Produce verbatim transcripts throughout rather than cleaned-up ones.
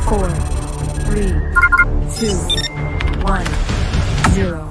four, three, two, one, zero.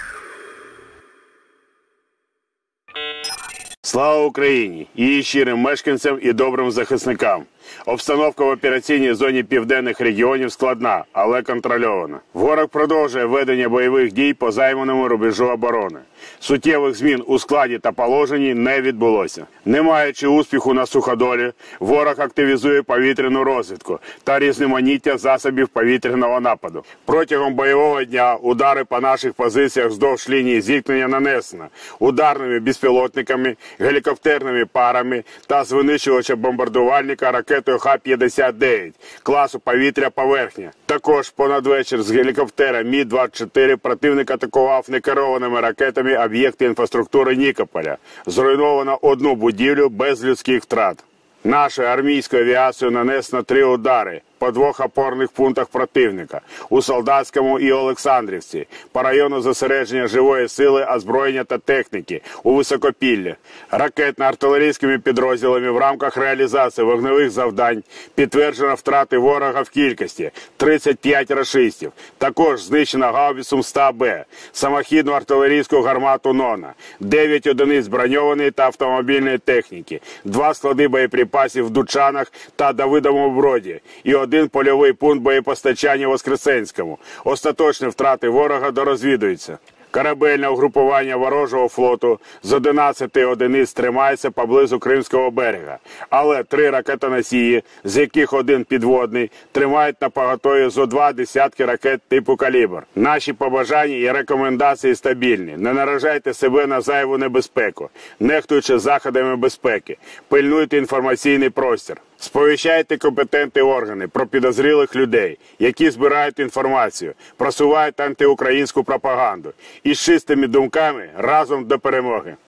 Слава Україні! Її щирим мешканцям і добрим захисникам. Обстановка в операційній зоні південних регіонів складна, але контрольована. Ворог продовжує ведення бойових дій по займаному рубежу оборони. Суттєвих змін у складі та положенні не відбулося. Не маючи успіху на суходолі, ворог активізує повітряну розвідку та різноманіття засобів повітряного нападу. Протягом бойового дня удари по наших позиціях вздовж лінії зіткнення нанесено ударними безпілотниками, гелікоптерними парами та з винищувача бомбардувальника ракетою Х п'ятдесят дев'ять класу повітря-поверхня. Також понад вечір з гелікоптера Мі двадцять чотири противник атакував некерованими ракетами об'єкти інфраструктури Нікополя. Зруйновано одну будівлю без людських втрат. Нашою армійською авіацією нанесено три удари по двох опорних пунктах противника – у Солдатському і Олександрівці, по району зосередження живої сили, озброєння та техніки – у Високопіллі. Ракетно-артилерійськими підрозділами в рамках реалізації вогневих завдань підтверджено втрати ворога в кількості – тридцять п'ять рашистів. Також знищено гаубицю М сто Б, самохідну артилерійську гармату «Нона», дев'ять одиниць броньованої та автомобільної техніки, два склади боєприпасів в Дучанах та Давидовому Броді і один польовий пункт боєпостачання в Воскресенському. Остаточні втрати ворога дорозвідуються. Корабельне угрупування ворожого флоту з одинадцяти одиниць тримається поблизу Кримського берега. Але три ракетоносії, з яких один підводний, тримають на поготові зо два десятки ракет типу «Калібр». Наші побажання і рекомендації стабільні. Не наражайте себе на зайву небезпеку, нехтуючи заходами безпеки. Пильнуйте інформаційний простір. Сповіщайте компетентні органи про підозрілих людей, які збирають інформацію, просувають антиукраїнську пропаганду. І з чистими думками разом до перемоги.